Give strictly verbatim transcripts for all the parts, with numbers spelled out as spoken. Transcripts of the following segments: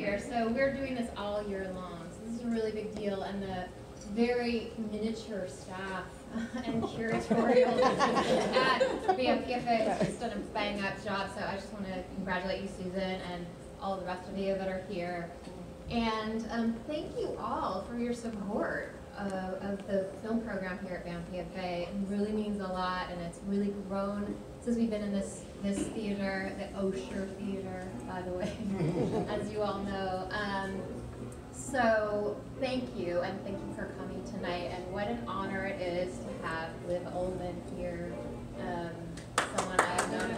here. So we're doing this all year long. So this is a really big deal, and the very miniature staff and curatorial at B M P F A has just done a bang up job. So I just want to congratulate you, Susan, and all the rest of you that are here. And um, thank you all for your support uh, of the film program here at B M P F A. It really means a lot, and it's really grown since we've been in this this theater, the Osher Theater, by the way, as you all know. Um, so thank you, and thank you for coming tonight. And what an honor it is to have Liv Ullmann here, um, someone I've known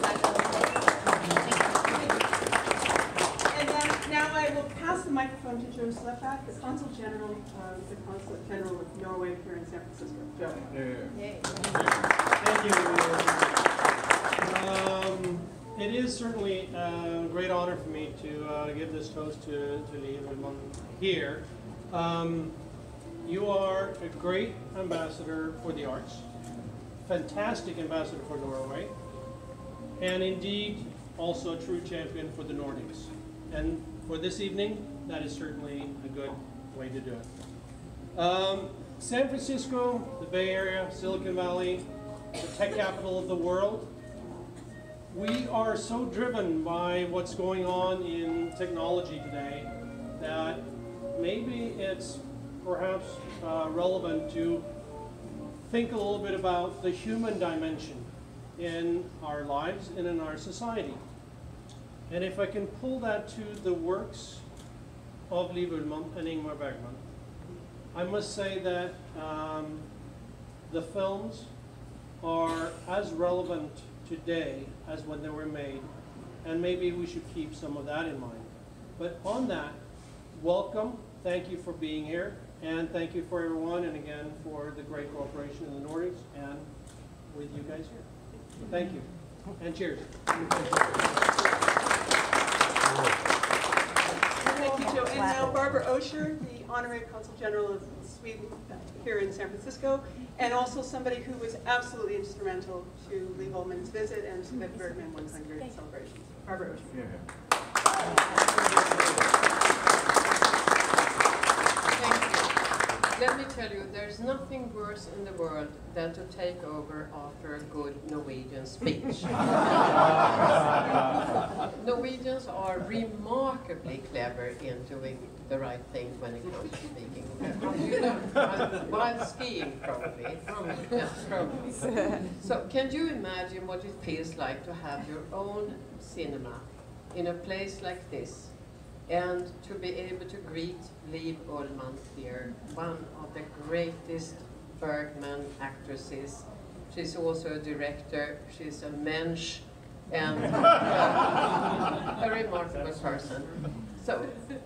And then now I will pass the microphone to Joe Slepak, the Consul General, uh, the Consulate General of Norway here in San Francisco. Joe. Yeah. Thank you. Um, it is certainly a great honor for me to uh, give this toast to, to Liv Ullmann here. Um, you are a great ambassador for the arts, fantastic ambassador for Norway, and indeed also a true champion for the Nordics. And for this evening, that is certainly a good way to do it. Um, San Francisco, the Bay Area, Silicon Valley, the tech capital of the world, we are so driven by what's going on in technology today that maybe it's perhaps uh, relevant to think a little bit about the human dimension in our lives and in our society. And if I can pull that to the works of Liv Ullmann and Ingmar Bergman, I must say that um, the films are as relevant today as when they were made, and maybe we should keep some of that in mind. But on that, welcome, thank you for being here, and thank you for everyone, and again for the great cooperation in the Nordics and with you guys here. Thank you, and cheers. Thank you, Joe. And now Barbara Osher, the Honorary Consul General of Sweden here in San Francisco, and also somebody who was absolutely instrumental to Liv Ullmann's visit and to the Bergman one hundred celebrations. Barbara Osher. Yeah. Let me tell you, there's nothing worse in the world than to take over after a good Norwegian speech. Norwegians are remarkably clever in doing the right thing when it comes to speaking. while, while skiing, probably. Yeah, probably. So, can you imagine what it feels like to have your own cinema in a place like this? And to be able to greet Liv Ullmann here, one of the greatest Bergman actresses. She's also a director, she's a mensch, and uh, a remarkable person. So,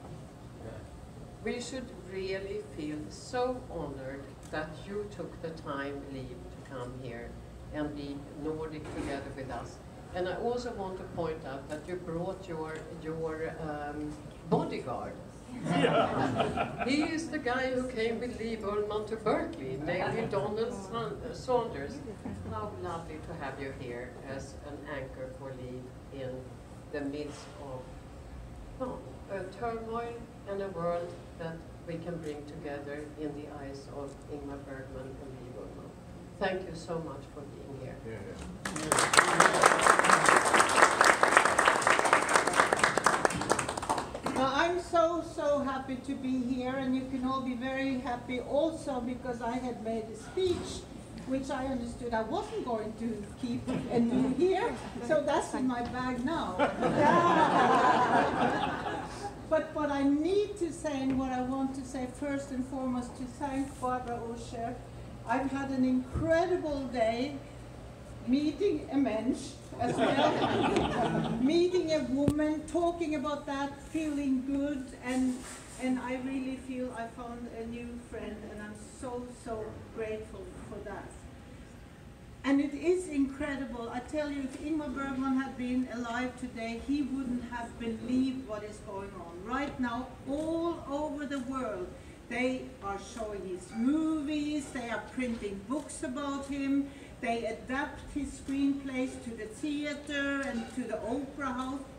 we should really feel so honored that you took the time, Liv, to come here and be Nordic together with us. And I also want to point out that you brought your, your um, bodyguard. Yeah. He is the guy who came with Liv Ullmann to Berkeley, namely Donald Saunders. How lovely to have you here as an anchor for Liv in the midst of oh, a turmoil and a world that we can bring together in the eyes of Ingmar Bergman and Liv Ullmann. Thank you so much for being here. Yeah, yeah. Uh, I'm so, so happy to be here, and you can all be very happy also because I had made a speech which I understood I wasn't going to keep and do here, so that's in my bag now. But what I need to say and what I want to say first and foremost to thank Barbara Osher. I've had an incredible day meeting a mensch as well, meeting a woman, talking about that, feeling good, and and I really feel I found a new friend, and I'm so, so grateful for that. And it is incredible. I tell you, if Ingmar Bergman had been alive today, he wouldn't have believed what is going on. Right now, all over the world, they are showing his movies, they are printing books about him, they adapt his screenplays to the theater and to the opera house.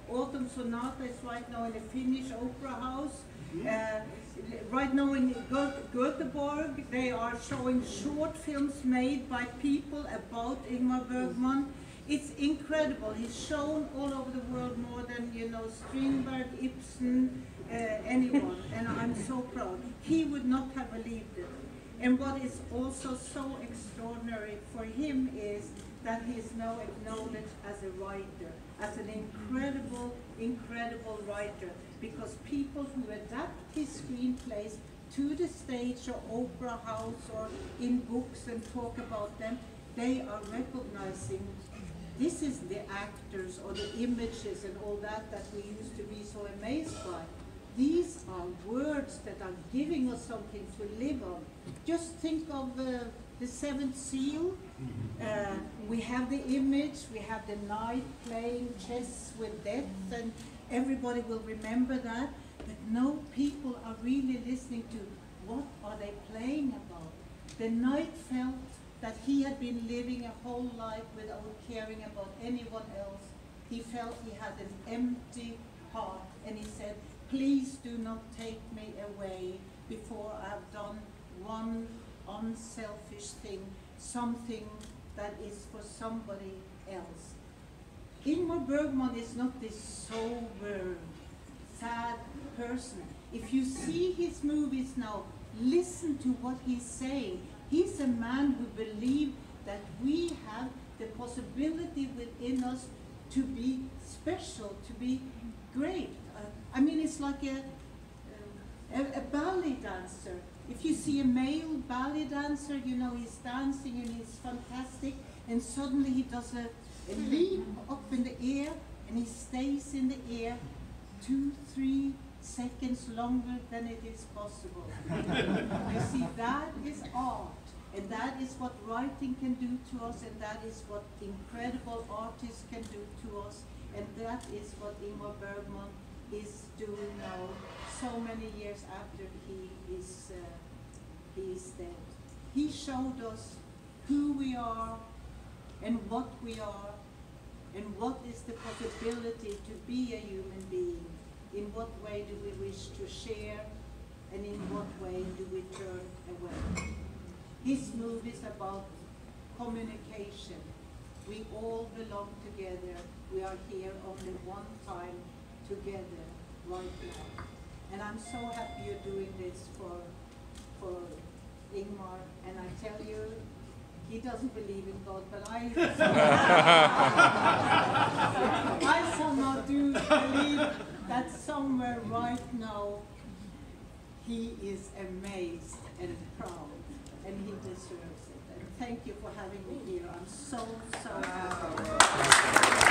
Autumn Sonata is right now in the Finnish Opera House. Uh, right now in Go- Göteborg, they are showing short films made by people about Ingmar Bergman. It's incredible. He's shown all over the world more than, you know, Strindberg, Ibsen, uh, anyone. And I'm so proud. He would not have believed it. And what is also so extraordinary for him is that he is now acknowledged as a writer, as an incredible, incredible writer, because people who adapt his screenplays to the stage or opera house or in books and talk about them, they are recognizing this is the actors or the images and all that that we used to be so amazed by. These are words that are giving us something to live on. Just think of uh, the Seventh Seal. Uh, we have the image, we have the knight playing chess with death, and everybody will remember that. But no, people are really listening to what are they playing about. The knight felt that he had been living a whole life without caring about anyone else. He felt he had an empty heart, and he said, please do not take me away before I've done one unselfish thing, something that is for somebody else. Ingmar Bergman is not this sober, sad person. If you see his movies now, listen to what he's saying. He's a man who believes that we have the possibility within us to be special, to be great. Uh, I mean, it's like a, a, a ballet dancer. If you see a male ballet dancer, you know, he's dancing and he's fantastic, and suddenly he does a, a leap up in the air, and he stays in the air two, three seconds longer than it is possible. You see, that is art, and that is what writing can do to us, and that is what incredible artists can do to us, and that is what Ingmar Bergman is doing now, so many years after he is, uh, he is dead. He showed us who we are and what we are, and what is the possibility to be a human being. In what way do we wish to share, and in what way do we turn away? His movie is about communication. We all belong together. We are here only one time together right now. And I'm so happy you're doing this for, for Ingmar. And I tell you, he doesn't believe in God, but I I somehow do believe that somewhere right now he is amazed and proud, and he deserves it. And thank you for having me here. I'm so, so happy.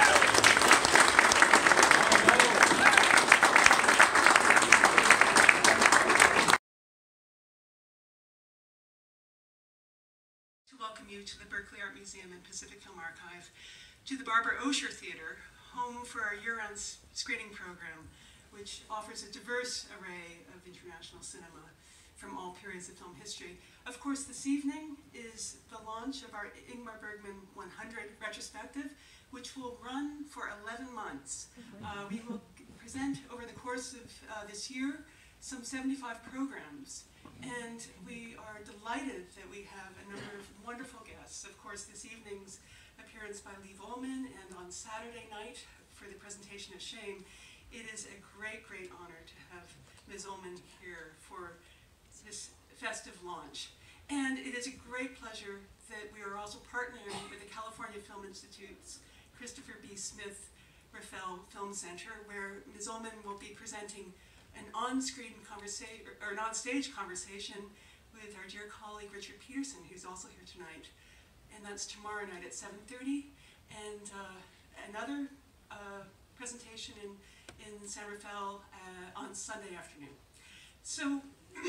To welcome you to the Berkeley Art Museum and Pacific Film Archive, to the Barbara Osher Theater, home for our year-round screening program, which offers a diverse array of international cinema from all periods of film history. Of course, this evening is the launch of our Ingmar Bergman one hundred retrospective, which will run for eleven months. Uh, we will present over the course of uh, this year some seventy-five programs. And we are delighted that we have a number of wonderful guests. Of course, this evening's appearance by Liv Ullmann, and on Saturday night for the presentation of Shame. It is a great, great honor to have Miz Ullmann here for this festive launch. And it is a great pleasure that we are also partnering with the California Film Institute's Christopher B. Smith Raffel Film Center, where Miz Ullmann will be presenting an on-screen conversation, or an on-stage conversation with our dear colleague Richard Peterson, who's also here tonight. And that's tomorrow night at seven thirty. And uh, another uh, presentation in, in San Rafael uh, on Sunday afternoon. So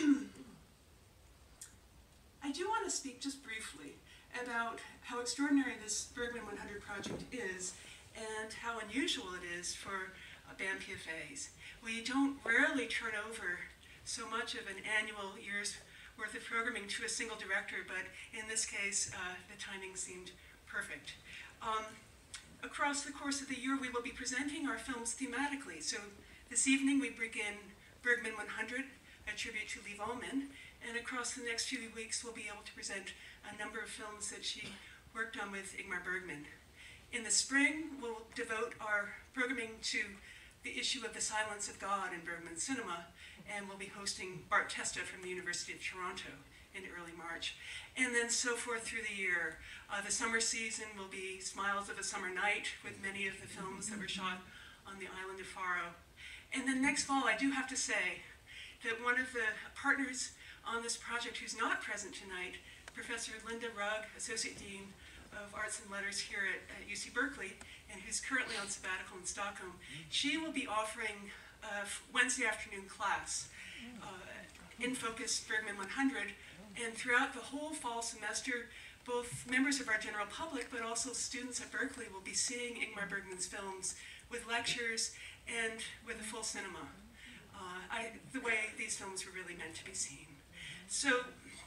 I do want to speak just briefly about how extraordinary this Bergman one hundred project is, and how unusual it is for uh, B A M P F As. We don't rarely turn over so much of an annual year's worth of programming to a single director, but in this case, uh, the timing seemed perfect. Um, across the course of the year, we will be presenting our films thematically. So this evening we begin Bergman one hundred, a tribute to Liv Ullmann, and across the next few weeks we'll be able to present a number of films that she worked on with Ingmar Bergman. In the spring, we'll devote our programming to the issue of the silence of God in Bergman cinema, and we'll be hosting Bart Testa from the University of Toronto in early March. And then so forth through the year. Uh, the summer season will be Smiles of a Summer Night, with many of the films that were shot on the island of Faro. And then next fall, I do have to say that one of the partners on this project who's not present tonight, Professor Linda Rugg, Associate Dean of Arts and Letters here at, at U C Berkeley, and who's currently on sabbatical in Stockholm, she will be offering a Wednesday afternoon class, uh, in focus Bergman one hundred, and throughout the whole fall semester, both members of our general public, but also students at Berkeley will be seeing Ingmar Bergman's films with lectures and with a full cinema, uh, I, the way these films were really meant to be seen. So,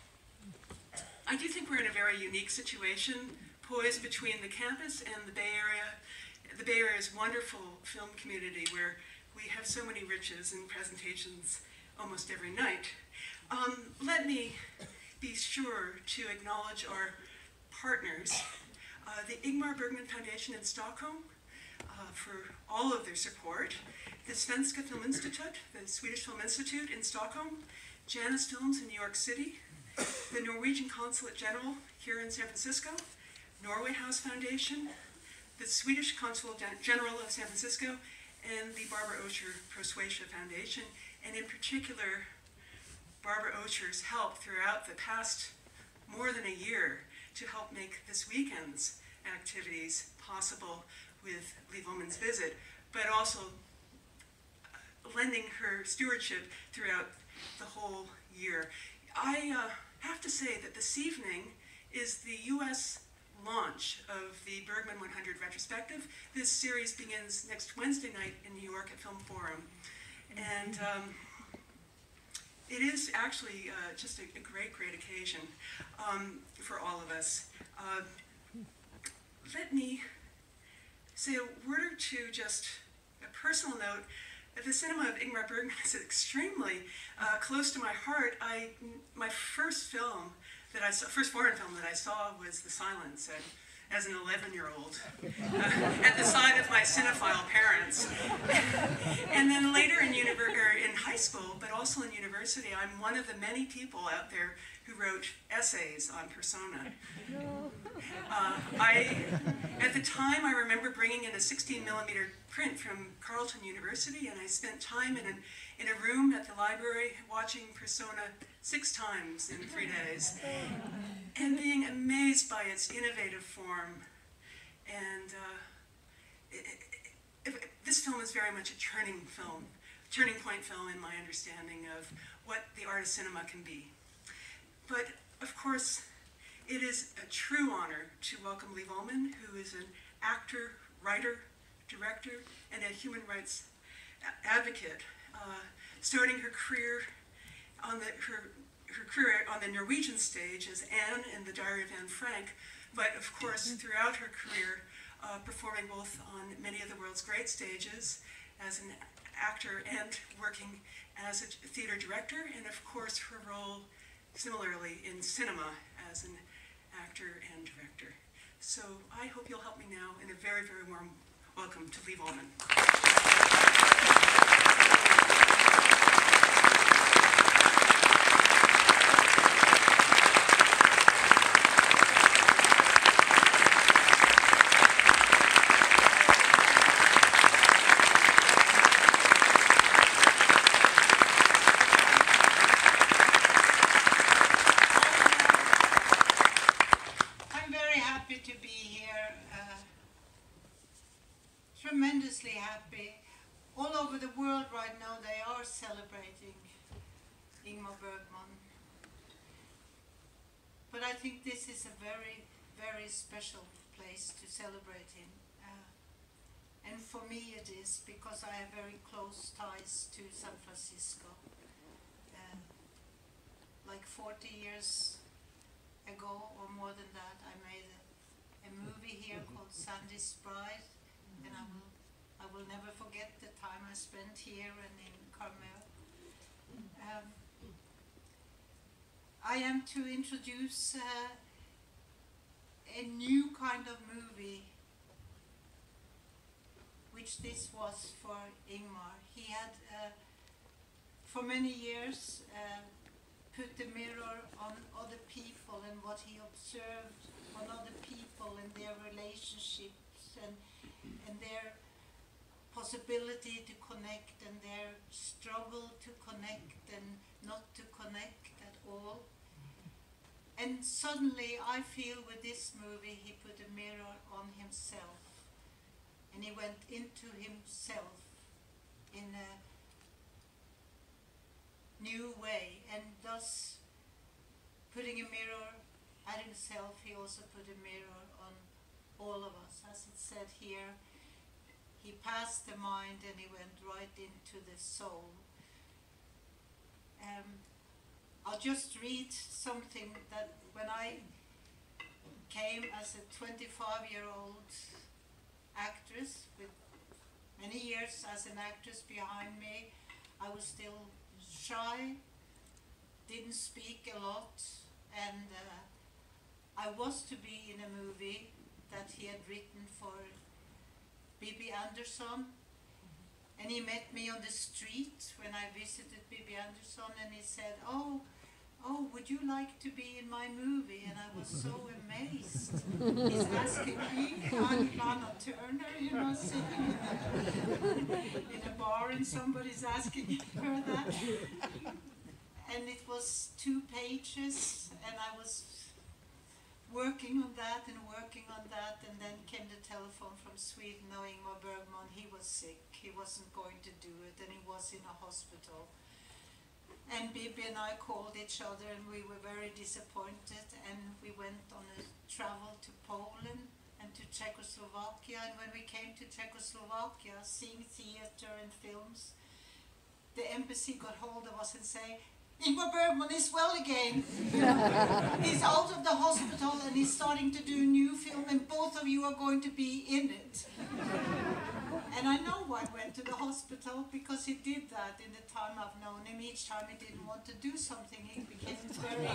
I do think we're in a very unique situation, poised between the campus and the Bay Area. The Bay Area is a wonderful film community where we have so many riches and presentations almost every night. Um, let me be sure to acknowledge our partners, uh, the Ingmar Bergman Foundation in Stockholm, uh, for all of their support, the Svenska Film Institute, the Swedish Film Institute in Stockholm, Janus Films in New York City, the Norwegian Consulate General here in San Francisco, Norway House Foundation, the Swedish Consul General of San Francisco, and the Barbara Osher Proswatia Foundation, and in particular, Barbara Osher's help throughout the past more than a year to help make this weekend's activities possible with Liv Ullmann's visit, but also lending her stewardship throughout the whole year. I uh, have to say that this evening is the U S launch of the Bergman one hundred retrospective. This series begins next Wednesday night in New York at Film Forum. And um, it is actually uh, just a, a great, great occasion um, for all of us. Uh, let me say a word or two, just a personal note. The cinema of Ingmar Bergman is extremely uh, close to my heart. I, my first film that I saw, first foreign film that I saw was The Silence, and as an eleven-year-old, uh, at the side of my cinephile parents. And then later in, in high school, but also in university, I'm one of the many people out there who wrote essays on persona. Uh, I, at the time, I remember bringing in a sixteen millimeter print from Carleton University, and I spent time in, an, in a room at the library watching Persona six times in three days, and being amazed by its innovative form. And uh, it, it, it, this film is very much a turning film, turning point film in my understanding of what the art of cinema can be. But, of course, it is a true honor to welcome Liv Ullmann, who is an actor, writer, director, and a human rights advocate, uh, starting her career on the, her, her career on the Norwegian stage as Anne in The Diary of Anne Frank, but of course throughout her career uh, performing both on many of the world's great stages as an actor and working as a theater director, and of course her role similarly in cinema as an actor and director. So I hope you'll help me now in a very, very warm welcome to Liv Ullmann. Tremendously happy. All over the world right now they are celebrating Ingmar Bergman. But I think this is a very, very special place to celebrate him. Uh, and for me it is, because I have very close ties to San Francisco. Uh, like forty years ago or more than that, I made a a movie here called Sandy's Bride, and I will, I will never forget the time I spent here and in Carmel. Um, I am to introduce uh, a new kind of movie, which this was for Ingmar. He had, uh, for many years, uh, put the mirror on other people and what he observed on other people and their relationships and, and their possibility to connect and their struggle to connect and not to connect at all. And suddenly I feel with this movie he put a mirror on himself and he went into himself in a new way, and thus putting a mirror at himself, he also put a mirror on all of us. As it said here, he passed the mind and he went right into the soul. Um, I'll just read something that when I came as a twenty-five-year-old actress with many years as an actress behind me, I was still shy, didn't speak a lot, and uh, I was to be in a movie that he had written for Bibi Andersson, and he met me on the street when I visited Bibi Andersson, and he said, oh, oh, would you like to be in my movie? And I was so amazed. He's asking me, I'm Lana Turner, you know, sitting in a, in a bar and somebody's asking her that. And it was two pages, and I was working on that and working on that, and then came the telephone from Sweden, knowing Ingmar Bergman, he was sick, he wasn't going to do it, and he was in a hospital. And Bibi and I called each other and we were very disappointed, and we went on a travel to Poland and to Czechoslovakia, and when we came to Czechoslovakia, seeing theater and films, the embassy got hold of us and say, Ingmar Bergman is well again. He's out of the hospital and he's starting to do a new film, and both of you are going to be in it. And I know why I went to the hospital, because he did that in the time I've known him. Each time he didn't want to do something, he became very,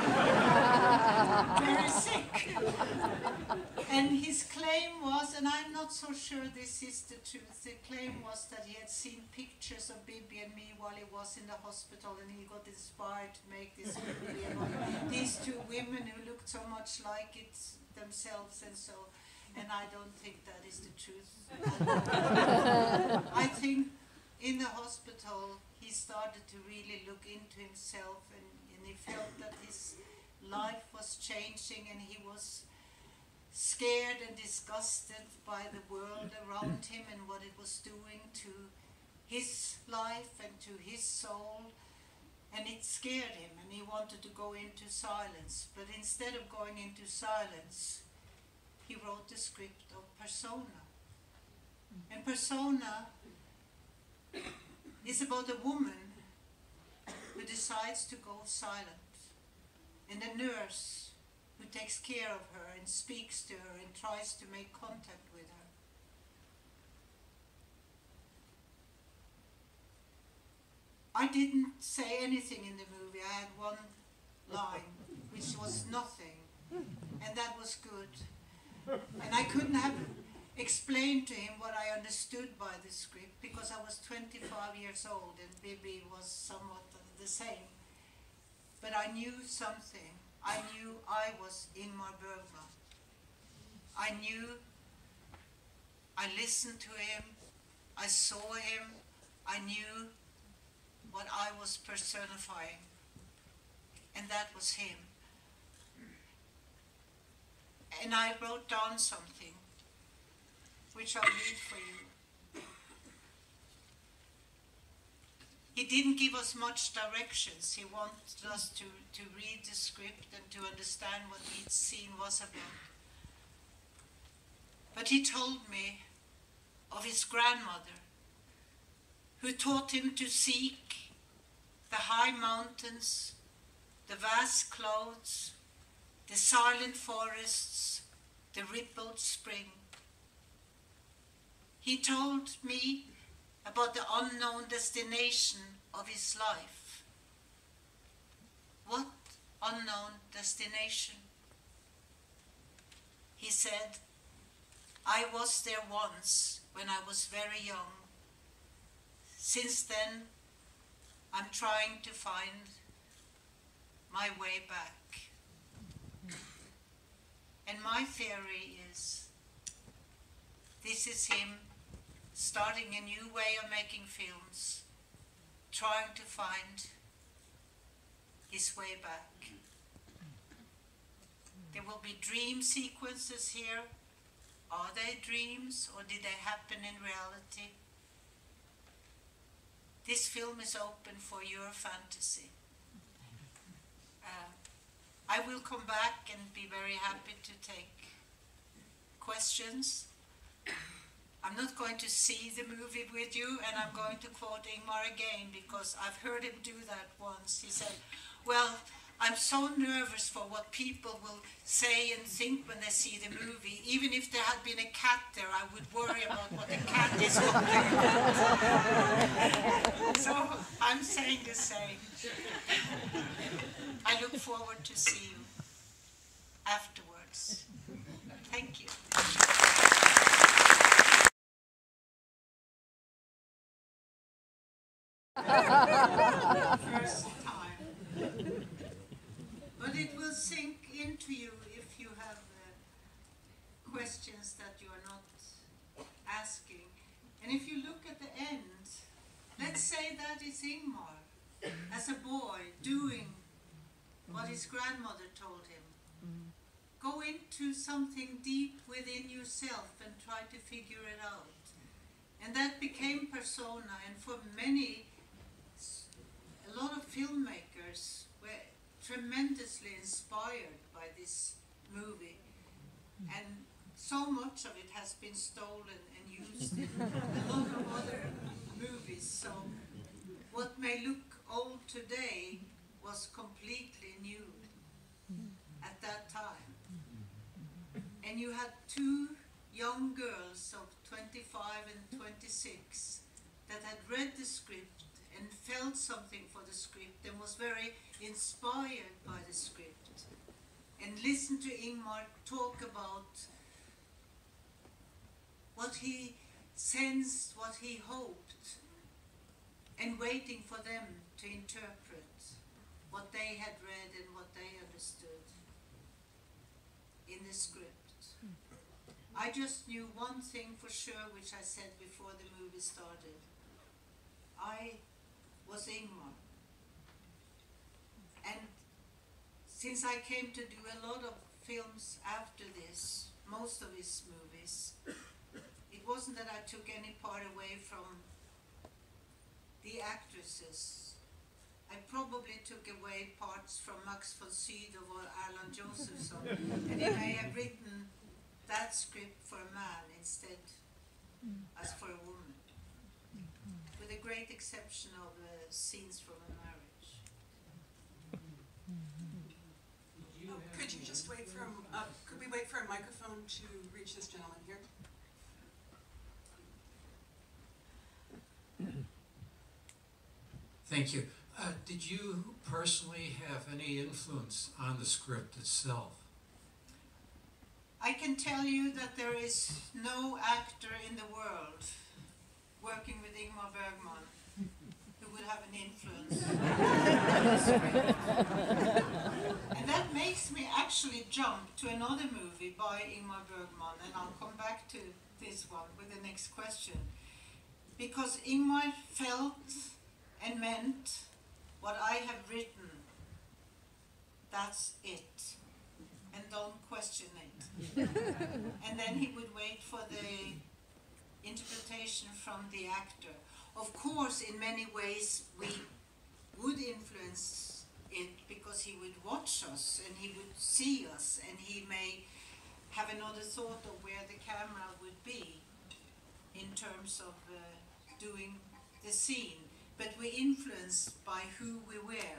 very sick. And his claim was, and I'm not so sure this is the truth, the claim was that he had seen pictures of Bibi and me while he was in the hospital, and he got inspired to make this movie about these two women who looked so much like it themselves, and so. And I don't think that is the truth. I think in the hospital he started to really look into himself, and, and he felt that his life was changing, and he was scared and disgusted by the world around him and what it was doing to his life and to his soul. And it scared him, and he wanted to go into silence. But instead of going into silence, he wrote the script of Persona. And Persona is about a woman who decides to go silent, and a nurse who takes care of her and speaks to her and tries to make contact with her. I didn't say anything in the movie. I had one line, which was nothing, and that was good. And I couldn't have explained to him what I understood by the script, because I was twenty-five years old and Bibi was somewhat the same. But I knew something. I knew I was Ingmar Bergman. I knew, I listened to him, I saw him, I knew what I was personifying, and that was him. And I wrote down something, which I'll read for you. He didn't give us much directions. He wanted us to, to read the script and to understand what each scene was about. But he told me of his grandmother, who taught him to seek the high mountains, the vast clouds, the silent forests, the rippled spring. He told me about the unknown destination of his life. What unknown destination? He said, I was there once when I was very young. Since then, I'm trying to find my way back. And my theory is, this is him starting a new way of making films, trying to find his way back. There will be dream sequences here. Are they dreams or did they happen in reality? This film is open for your fantasy. Uh, I will come back and be very happy to take questions. I'm not going to see the movie with you, and I'm going to quote Ingmar again because I've heard him do that once. He said, well, I'm so nervous for what people will say and think when they see the movie. Even if there had been a cat there, I would worry about what the cat is looking at. So I'm saying the same. I look forward to see you afterwards. Thank you. First time. But it will sink into you if you have uh, questions that you are not asking. And if you look at the end, let's say that is Ingmar, as a boy, doing what his grandmother told him. Go into something deep within yourself and try to figure it out. And that became persona, and for many, a lot of filmmakers were tremendously inspired by this movie. And so much of it has been stolen and used in a lot of other movies. So what may look old today was completely new at that time. And you had two young girls of twenty-five and twenty-six that had read the script and felt something for the script and was very inspired by the script. And listened to Ingmar talk about what he sensed, what he hoped, and waiting for them to interpret what they had read and what they understood in the script. I just knew one thing for sure, which I said before the movie started. I was Ingmar. And since I came to do a lot of films after this, most of his movies, it wasn't that I took any part away from the actresses. I probably took away parts from Max von Sydow or Erland Josephson, and he may have written that script for a man instead as for a woman, with a great exception of uh, scenes from a marriage. Oh, could you just wait for a, uh, could we wait for a microphone to reach this gentleman here? Thank you. Uh, did you personally have any influence on the script itself? I can tell you that there is no actor in the world working with Ingmar Bergman who would have an influence on the script. And that makes me actually jump to another movie by Ingmar Bergman, and I'll come back to this one with the next question. Because Ingmar felt and meant what I have written, that's it. And don't question it. And then he would wait for the interpretation from the actor. Of course, in many ways, we would influence it because he would watch us and he would see us and he may have another thought of where the camera would be in terms of uh, doing the scene. But we're influenced by who we were and what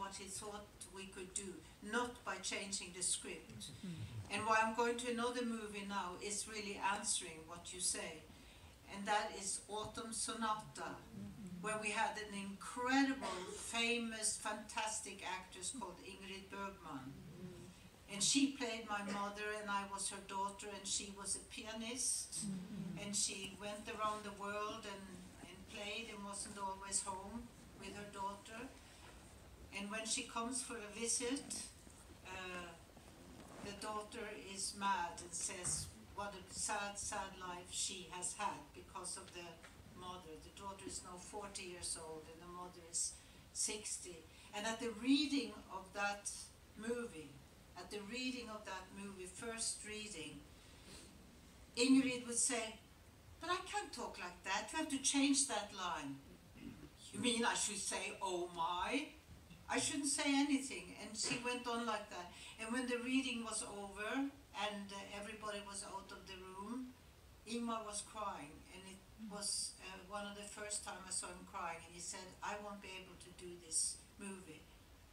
what he thought we could do, not by changing the script. And why I'm going to another movie now is really answering what you say. And that is Autumn Sonata, where we had an incredible, famous, fantastic actress called Ingrid Bergman. And she played my mother, and I was her daughter, and she was a pianist. And she went around the world and, and played and wasn't always home with her daughter. And when she comes for a visit, uh, the daughter is mad and says what a sad, sad life she has had because of the mother. The daughter is now forty years old and the mother is sixty. And at the reading of that movie, at the reading of that movie, first reading, Ingrid would say, "But I can't talk like that, you have to change that line." "You mean I should say, oh my?" I shouldn't say anything. And she went on like that. And when the reading was over and uh, everybody was out of the room, Ingmar was crying. And it was uh, one of the first time I saw him crying. And he said, "I won't be able to do this movie."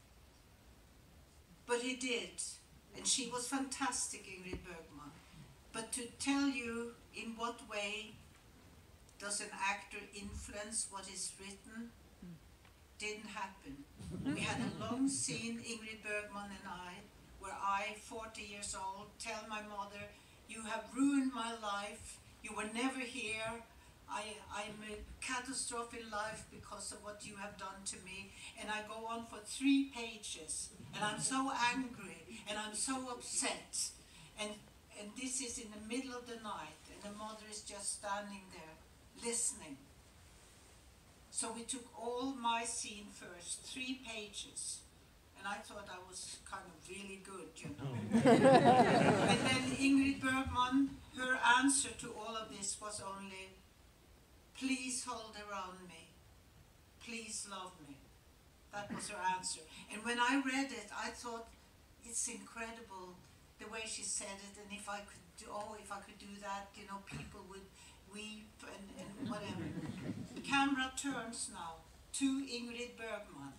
But he did. And she was fantastic, Ingrid Bergman. But to tell you in what way does an actor influence what is written, didn't happen. We had a long scene, Ingrid Bergman and I, where I, forty years old, tell my mother, "You have ruined my life, you were never here, I, I'm a catastrophe in life because of what you have done to me." And I go on for three pages, and I'm so angry, and I'm so upset. And, and this is in the middle of the night, and the mother is just standing there, listening. So we took all my scene first, three pages. And I thought I was kind of really good, you know. And then Ingrid Bergman, her answer to all of this was only, "Please hold around me. Please love me." That was her answer. And when I read it, I thought, it's incredible the way she said it. And if I could do, oh, if I could do that, you know, people would weep and, and whatever. The camera turns now to Ingrid Bergman.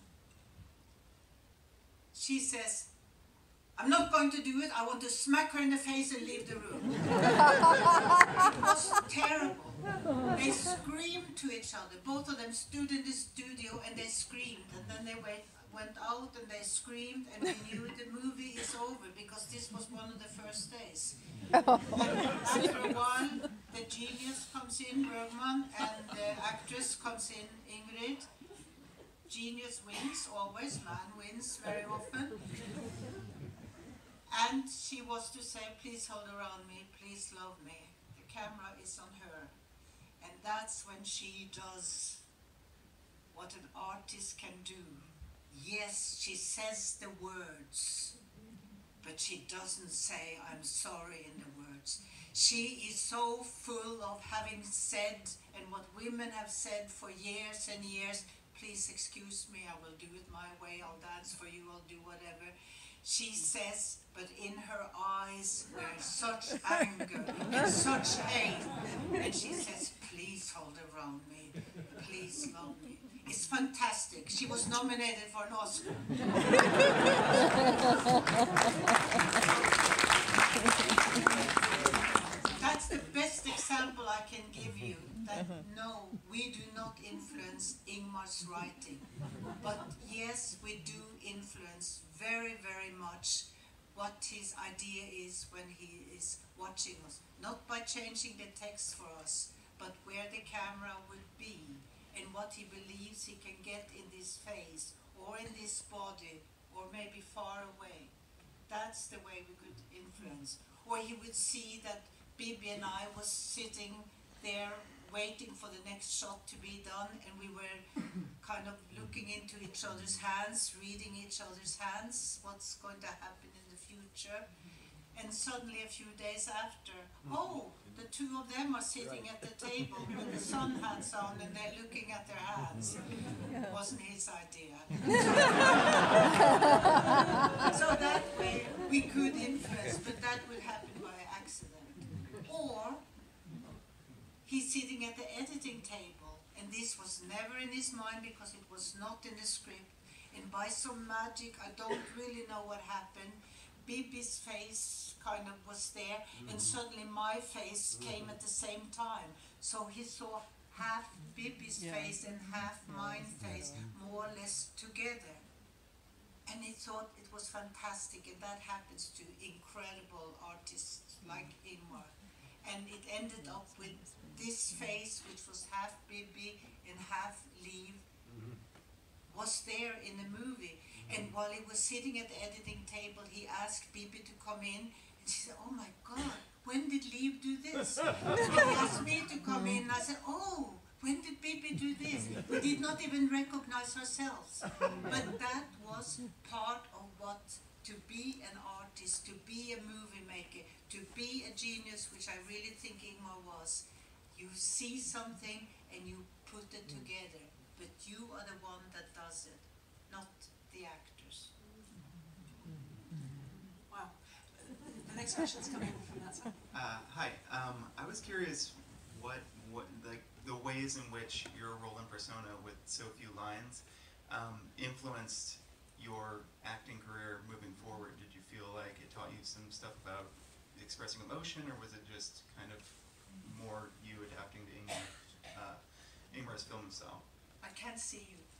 She says, "I'm not going to do it. I want to smack her in the face and leave the room." It was terrible. They screamed to each other. Both of them stood in the studio and they screamed. And then they went, went out and they screamed, and we knew the movie is over because this was one of the first days. And after a while, the genius comes in, Bergman, and the actress comes in, Ingrid. Genius wins, always, man wins very often. And she was to say, "Please hold around me, please love me." The camera is on her. And that's when she does what an artist can do. Yes, she says the words, but she doesn't say "I'm sorry" in the words. She is so full of having said, and what women have said for years and years, "Please excuse me, I will do it my way, I'll dance for you, I'll do whatever." She says, but in her eyes were such anger and such hate. And she says, "Please hold around me, please love me." It's fantastic. She was nominated for an Oscar. That's the best example I can give you, that no, we do not influence Ingmar's writing. But yes, we do influence very, very much what his idea is when he is watching us. Not by changing the text for us, but where the camera would be and what he believes he can get in this face or in this body or maybe far away. That's the way we could influence. Or he would see that Bibi and I was sitting there waiting for the next shot to be done, and we were kind of looking into each other's hands, reading each other's hands, what's going to happen in the future. And suddenly a few days after, oh, the two of them are sitting at the table with the sun hats on and they're looking at their hands. It wasn't his idea. So that way we could influence, but that would happen by accident. Or he's sitting at the editing table, and this was never in his mind because it was not in the script. And by by some magic, I don't really know what happened, Bibi's face kind of was there, mm-hmm. and suddenly my face mm-hmm. came at the same time. So he saw half Bibi's yeah. face and half yeah. mine face, yeah. more or less together. And he thought it was fantastic, and that happens to incredible artists like Ingmar. And it ended up with this face, which was half Bibi and half Liv, mm-hmm. was there in the movie. Mm-hmm. And while he was sitting at the editing table, he asked Bibi to come in, and she said, "Oh my God, when did Liv do this?" And he asked me to come in, and I said, "Oh, when did Bibi do this?" We did not even recognize ourselves. But that was part of what to be an artist, to be a movie maker, to be a genius, which I really think Ingmar was. You see something and you put it together, but you are the one that does it, not the actors. Wow. The next question's coming from that side. Uh, hi. Um, I was curious what, what like, the ways in which your role in Persona with so few lines um, influenced your acting career moving forward. Did you feel like it taught you some stuff about expressing emotion, or was it just kind of more you adapting to Ingmar, uh, Ingmar's film style? I can't see you.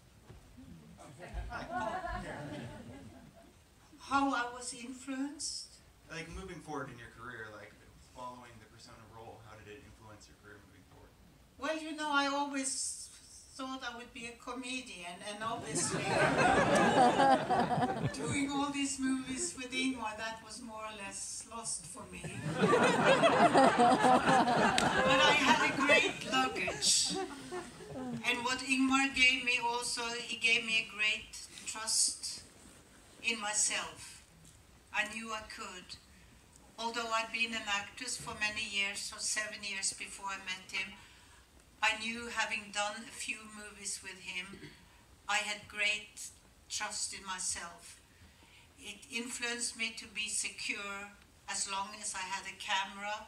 How I was influenced? Like moving forward in your career, like following the Persona role, how did it influence your career moving forward? Well, you know, I always thought I would be a comedian, and obviously doing all these movies with Ingmar, that was more or less lost for me. But I had a great luggage. And what Ingmar gave me also, he gave me a great trust in myself. I knew I could. Although I'd been an actress for many years, so seven years before I met him, I knew, having done a few movies with him, I had great trust in myself. It influenced me to be secure as long as I had a camera.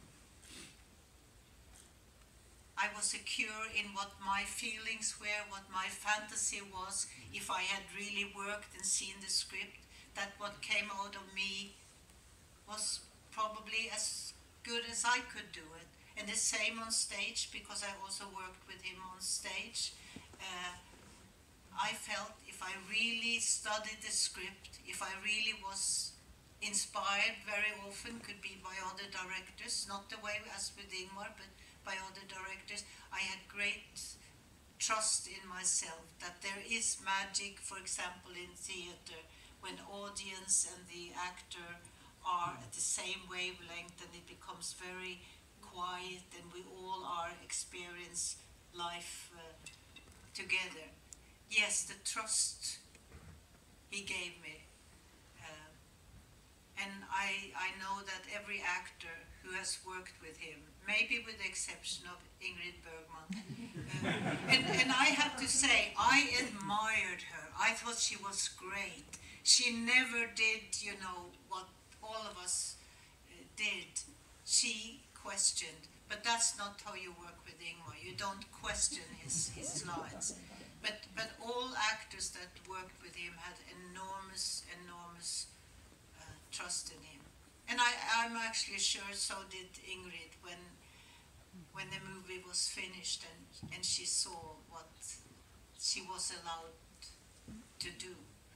I was secure in what my feelings were, what my fantasy was. If I had really worked and seen the script, that what came out of me was probably as good as I could do it. And the same on stage, because I also worked with him on stage. Uh, I felt if I really studied the script, if I really was inspired very often, could be by other directors, not the way as with Ingmar, but by other directors, I had great trust in myself that there is magic, for example, in theater, when audience and the actor are at the same wavelength, and it becomes very quiet, and we all are experience life uh, together. Yes, the trust he gave me. Uh, and I, I know that every actor who has worked with him, maybe with the exception of Ingrid Bergman, uh, and, and I have to say, I admired her. I thought she was great. She never did, you know, what all of us uh, did. She questioned, but that's not how you work with Ingmar. You don't question his, his lines. But, but all actors that worked with him had enormous, enormous uh, trust in him. And I, I'm actually sure so did Ingrid when, when the movie was finished and, and she saw what she was allowed to do.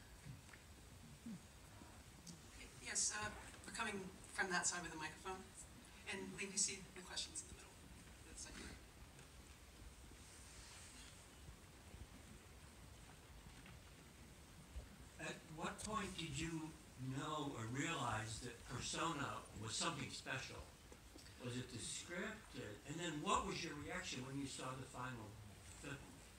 Yes, uh, we're coming from that side with the microphone. And Liv, you see the questions in the middle. That's like At what point did you know or realize that Persona was something special? Was it the script? Uh, and then what was your reaction when you saw the final film?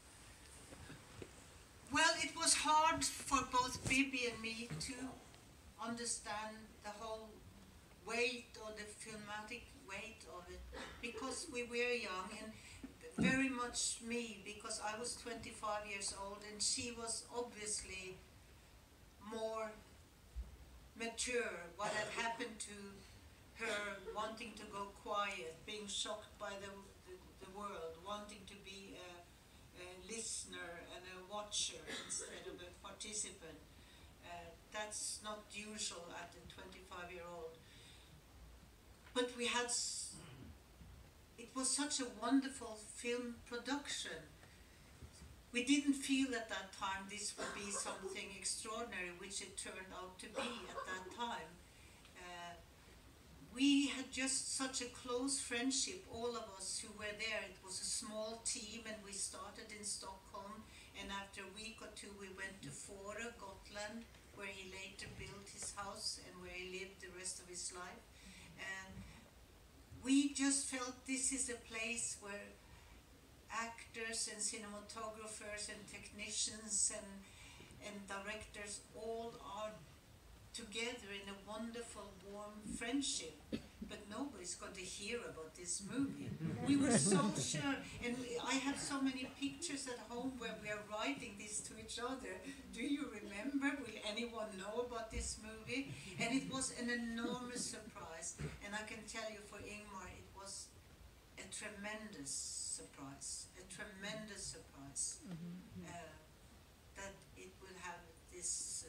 Well, it was hard for both Bibi and me to understand the whole weight or the filmatic weight of it, because we were young, and very much me, because I was twenty-five years old and she was obviously more mature. What had happened to her, wanting to go quiet, being shocked by the, the, the world, wanting to be a, a listener and a watcher instead of a participant. Uh, that's not usual at a twenty-five-year-old. But we had, s it was such a wonderful film production. We didn't feel at that time this would be something extraordinary, which it turned out to be at that time. Uh, we had just such a close friendship, all of us who were there. It was a small team, and we started in Stockholm, and after a week or two we went to Fårö, Gotland, where he later built his house and where he lived the rest of his life. And we just felt this is a place where actors and cinematographers and technicians and, and directors all are together in a wonderful, warm friendship. But nobody's going to hear about this movie. We were so sure, and I have so many pictures at home where we are writing this to each other. Do you remember? Will anyone know about this movie? And it was an enormous surprise. And I can tell you, for Ingmar, it was a tremendous surprise, a tremendous surprise, uh, that it will have this uh,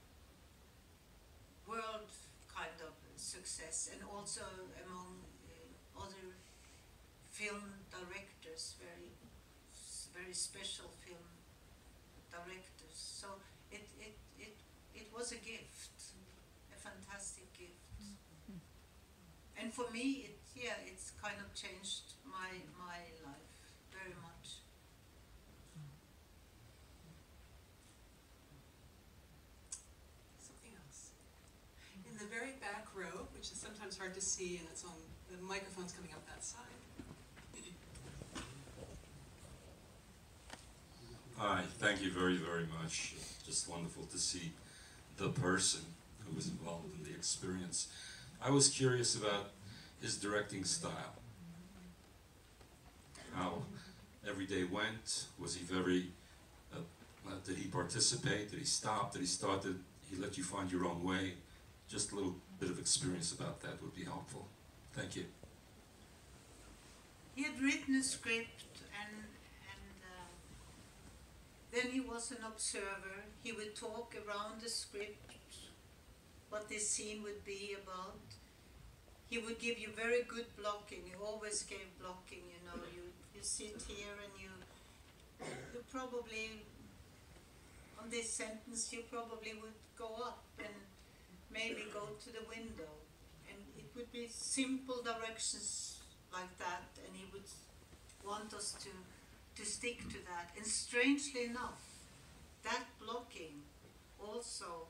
world kind of success, and also among uh, other film directors, very, very special film directors. So it, it, it, it was a gift, a fantastic gift. And for me, it, yeah, it's kind of changed my, my life very much. Something else. In the very back row, which is sometimes hard to see, and it's on, the microphone's coming up that side. Hi, thank you very, very much. Just wonderful to see the person who was involved in the experience. I was curious about his directing style. How every day went. Was he very, uh, uh, did he participate? Did he stop? Did he start? Did he let you find your own way? Just a little bit of experience about that would be helpful. Thank you. He had written a script, and, and uh, then he was an observer. He would talk around the script, what this scene would be about. He would give you very good blocking. He always gave blocking, you know. You, you sit here and you, you probably, on this sentence, you probably would go up and maybe go to the window. And it would be simple directions like that, and he would want us to, to stick to that. And strangely enough, that blocking also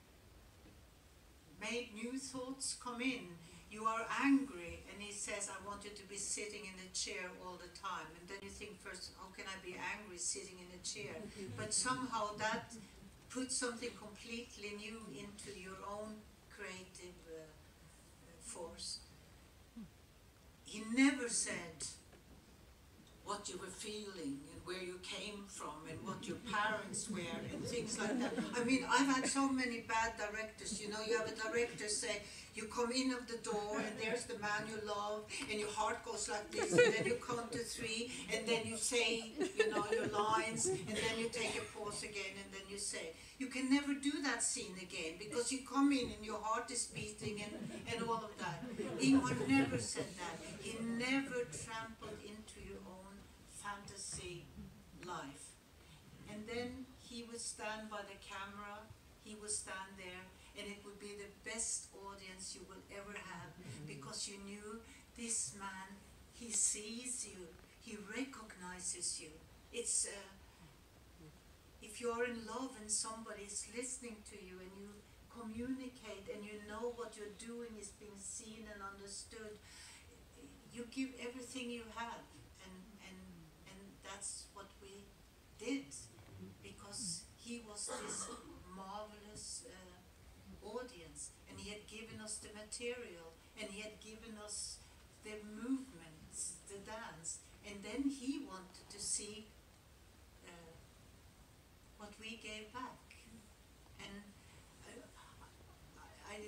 made new thoughts come in. You are angry, and he says, I want you to be sitting in a chair all the time. And then you think first, how can I be angry sitting in a chair? But somehow that puts something completely new into your own creative uh, force. He never said what you were feeling and where you came from and what your parents were and things like that. I mean, I've had so many bad directors. You know, you have a director say, you come in of the door and there's the man you love and your heart goes like this, and then you count to three and then you say, you know, your lines, and then you take a pause again and then you say. You can never do that scene again because you come in and your heart is beating and, and all of that. Ingmar never said that. He never trampled into your own fantasy life. And then he would stand by the camera, he would stand there, and it would be the best audience you will ever have, because you knew this man, he sees you, he recognizes you. It's, uh, if you're in love and somebody is listening to you and you communicate and you know what you're doing is being seen and understood, you give everything you have, and, and, and that's what we did, because he was this marvelous uh, audience, and he had given us the material, and he had given us the movements, the dance, and then he wanted to see uh, what we gave back. And I, I,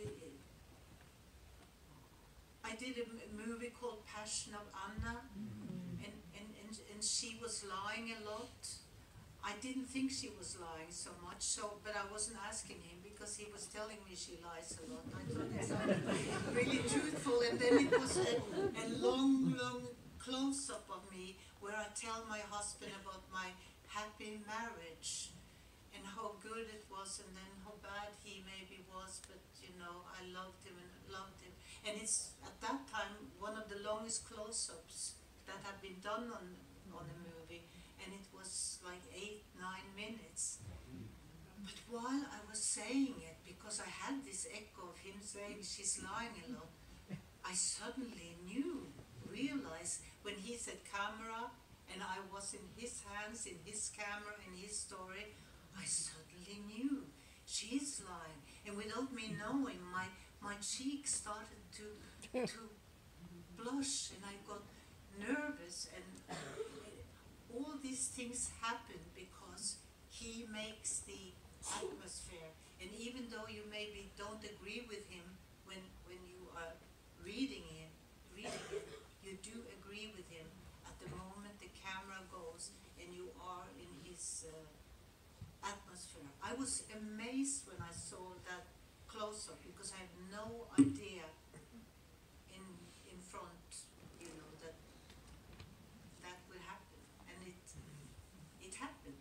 I did a movie called Passion of Anna, mm-hmm. and, and, and, and she was lying a lot. I didn't think she was lying so much, so but I wasn't asking him because he was telling me she lies a lot. I thought it sounded really truthful, and then it was a, a long, long close-up of me where I tell my husband about my happy marriage and how good it was, and then how bad he maybe was, but you know, I loved him and loved him. And it's at that time one of the longest close-ups that have been done on on a movie, and it was like eight, nine minutes. But while I was saying it, because I had this echo of him saying she's lying a lot, I suddenly knew, realized when he said camera, and I was in his hands, in his camera, in his story, I suddenly knew she's lying. And without me knowing, my my cheek started to to blush, and I got nervous, and all these things happen because he makes the atmosphere. And even though you maybe don't agree with him when when you are reading it, reading it, you do agree with him at the moment the camera goes and you are in his uh, atmosphere. I was amazed when I saw that close-up because I have no idea in in front, you know, that that will happen, and it it happened.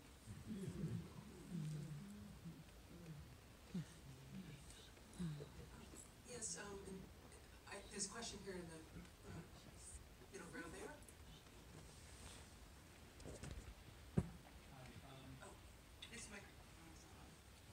Yes, um, I, there's a question here in the uh, middle row there. Oh, this microphone is on.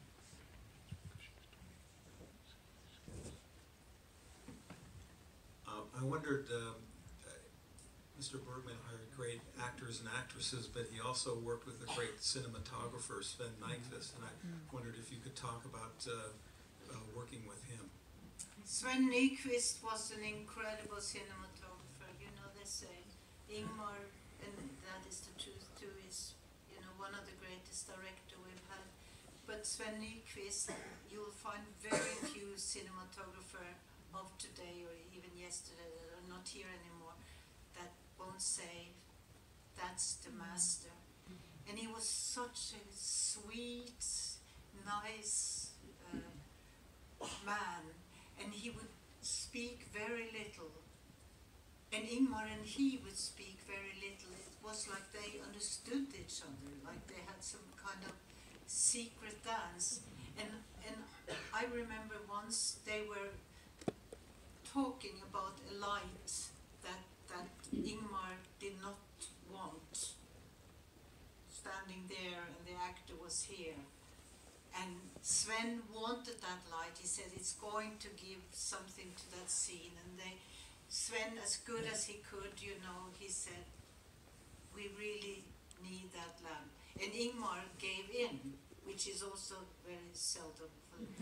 Um, I wondered, um, uh, Mister Bergman hired great actors and actresses, but he also worked with a great cinematographer, Sven Nykvist, and I wondered if you could talk about uh, uh, working with him. Sven Nykvist was an incredible cinematographer. You know, they say Ingmar, and that is the truth too, is, you know, one of the greatest directors we've had. But Sven Nykvist, you'll find very few cinematographers of today or even yesterday that are not here anymore that won't say that's the master. And he was such a sweet, nice uh, man. And he would speak very little. And Ingmar and he would speak very little. It was like they understood each other, like they had some kind of secret dance. And and I remember once they were talking about a light that that Ingmar did not want, standing there, and the actor was here. And Sven wanted that light. He said it's going to give something to that scene. And they, Sven, as good as he could, you know, he said, we really need that lamp. And Ingmar gave in, which is also very seldom.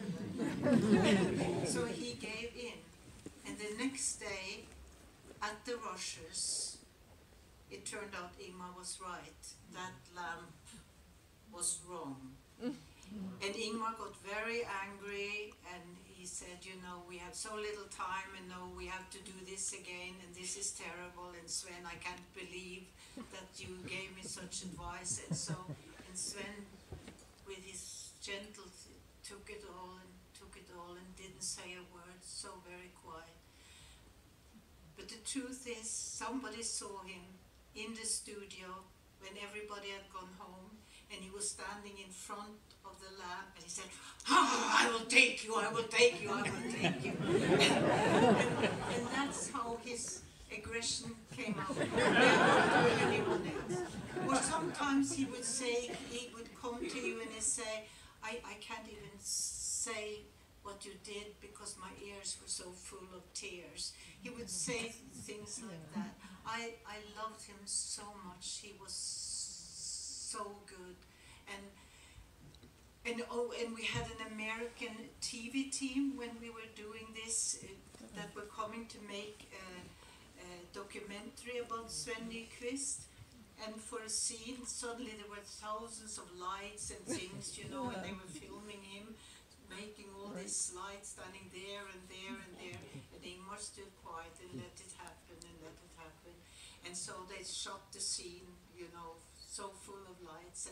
So he gave in. And the next day, at the rushes, it turned out Ingmar was right. That lamp was wrong. And Ingmar got very angry, and he said, you know, we have so little time, and no, we have to do this again, and this is terrible, and Sven, I can't believe that you gave me such advice. And so, and Sven, with his gentle, took it all, and took it all, and didn't say a word, so very quiet. But the truth is, somebody saw him in the studio when everybody had gone home, and he was standing in front of the lamp, and he said, ah, I will take you, I will take you, I will take you. and, and, and that's how his aggression came out. Never to anyone else. Or sometimes he would say, he would come to you and he'd say, I, I can't even say what you did because my ears were so full of tears. He would say things like that. I, I loved him so much. He was so good. And and oh, and we had an American T V team when we were doing this uh, that were coming to make a, a documentary about Sven Nykvist. And for a scene, suddenly there were thousands of lights and things, you know, and they were filming him, making all these lights, standing there and there and there. And Ingmar stood quiet and let it happen and let it happen. And so they shot the scene, you know, so full of lights. And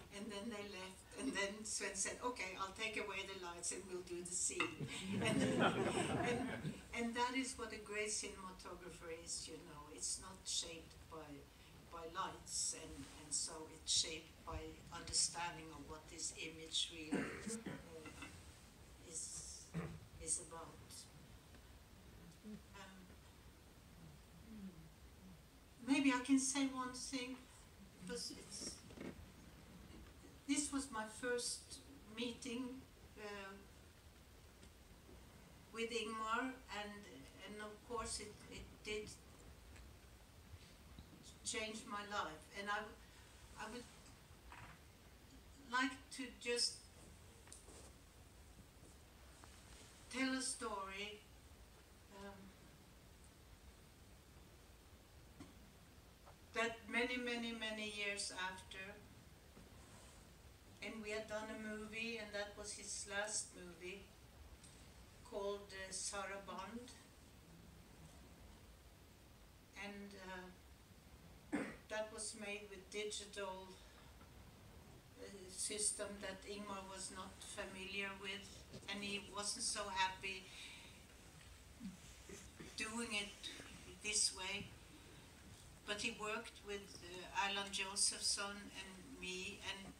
And then they left, and then Sven said, okay, I'll take away the lights and we'll do the scene. and, and, and that is what a great cinematographer is, you know. It's not shaped by, by lights, and, and so it's shaped by understanding of what this image really uh, is, is about. Um, maybe I can say one thing, because it's, this was my first meeting uh, with Ingmar, and and of course it, it did change my life. And I, I would like to just tell a story um, that many, many, many years after, and we had done a movie, and that was his last movie, called uh, Saraband. And uh, that was made with digital uh, system that Ingmar was not familiar with, and he wasn't so happy doing it this way. But he worked with uh, Alan Josephson and me, and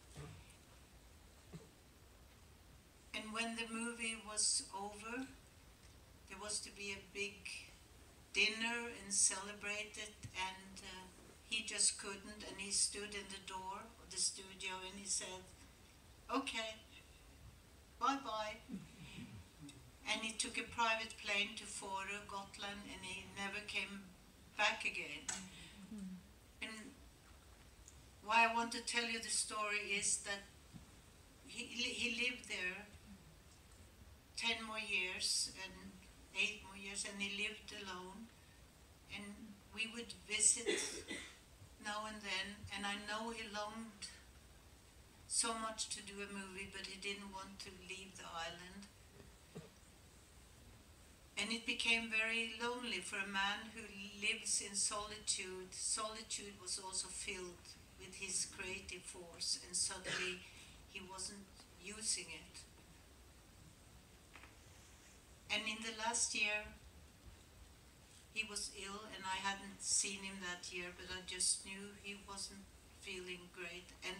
And when the movie was over, there was to be a big dinner and celebrate it, and uh, he just couldn't, and he stood in the door of the studio and he said, okay, bye-bye. And he took a private plane to Fårö, Gotland, and he never came back again. And why I want to tell you the story is that he, he lived there ten more years and eight more years, and he lived alone. And we would visit now and then, and I know he longed so much to do a movie, but he didn't want to leave the island. And it became very lonely for a man who lives in solitude. Solitude was also filled with his creative force, and suddenly he wasn't using it. And in the last year, he was ill, and I hadn't seen him that year, but I just knew he wasn't feeling great. And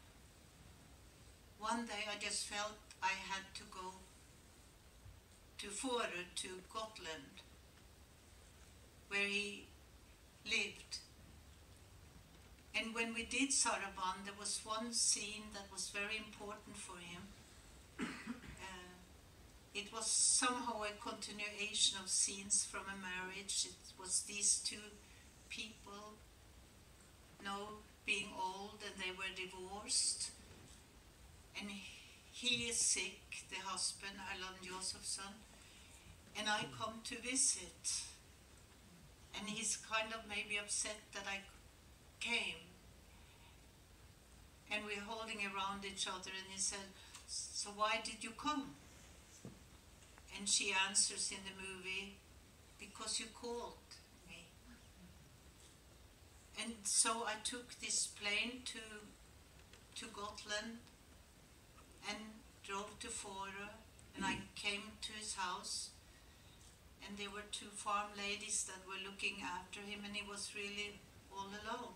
one day I just felt I had to go to Fårö, to Gotland, where he lived. And when we did Saraband, there was one scene that was very important for him. Uh, it was somehow a continuation of scenes from a marriage. It was these two people, you know, being old, and they were divorced. And he is sick, the husband, Alan Josephson, and I come to visit. And he's kind of maybe upset that I came. And we're holding around each other, and he said, so why did you come? And she answers in the movie, because you called me. And so I took this plane to, to Gotland and drove to Fårö, and I came to his house, and there were two farm ladies that were looking after him, and he was really all alone.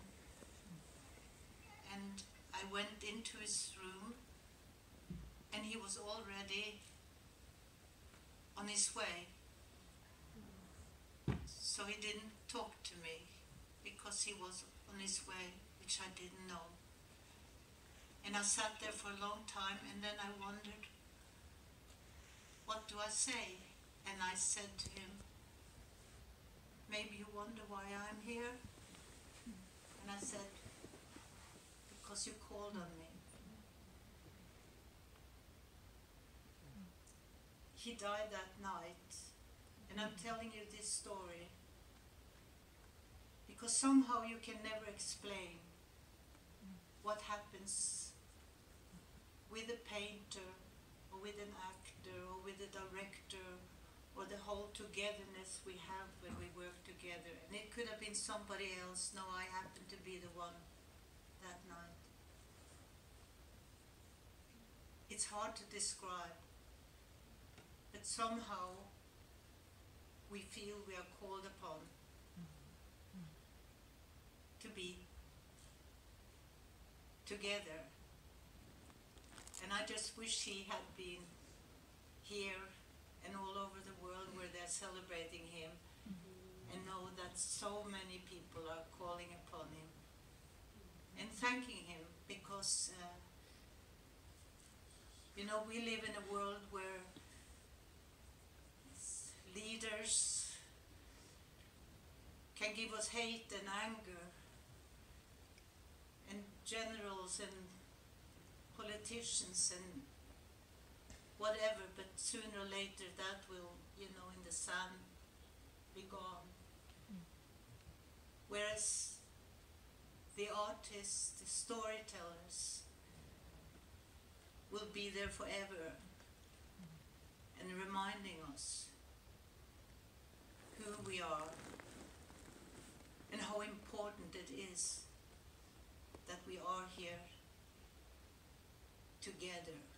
And I went into his room, and he was already on his way. So he didn't talk to me, because he was on his way, which I didn't know. And I sat there for a long time, and then I wondered, what do I say? And I said to him, maybe you wonder why I'm here? And I said, because you called on me. He died that night, and I'm telling you this story because somehow you can never explain what happens with a painter, or with an actor, or with a director, or the whole togetherness we have when we work together. And it could have been somebody else. No, I happened to be the one that night. it's hard to describe. But somehow we feel we are called upon to be together. And I just wish he had been here and all over the world where they're celebrating him, and know that so many people are calling upon him and thanking him, because uh, you know, we live in a world where leaders can give us hate and anger, and generals and politicians and whatever, but sooner or later that will, you know, in the sun be gone. Whereas the artists, the storytellers, will be there forever and reminding us who we are and how important it is that we are here together.